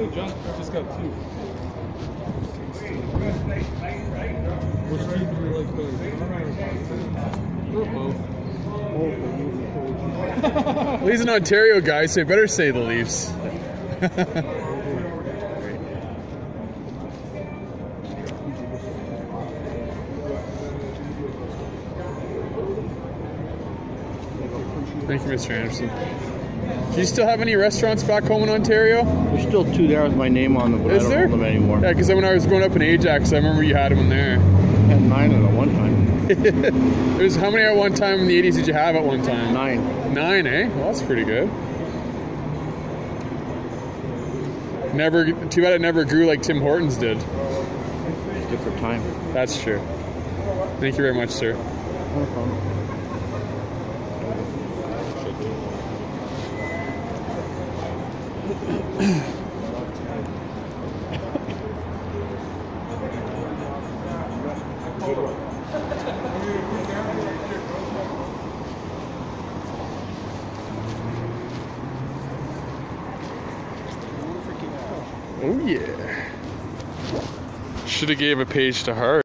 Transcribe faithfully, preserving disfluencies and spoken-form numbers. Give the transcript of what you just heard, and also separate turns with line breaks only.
Hey, John, I just got two. Which team do you like better?
Well, he's an Ontario guy, so you better say the Leafs. Thank you, Mister Anderson. Do you still have any restaurants back home in Ontario?
There's still two there with my name on them, but
Is
I don't
there?
hold them anymore.
Yeah, because when I was growing up in Ajax, I remember you had them in there.
I had nine of them at one time.
It was how many at one time in the eighties did you have at one time?
Nine.
Nine, eh? Well, that's pretty good. Never, too bad it never grew like Tim Hortons did.
It's a different time.
That's true. Thank you very much, sir.
No problem.
Oh yeah. Should have gave a page to Hart.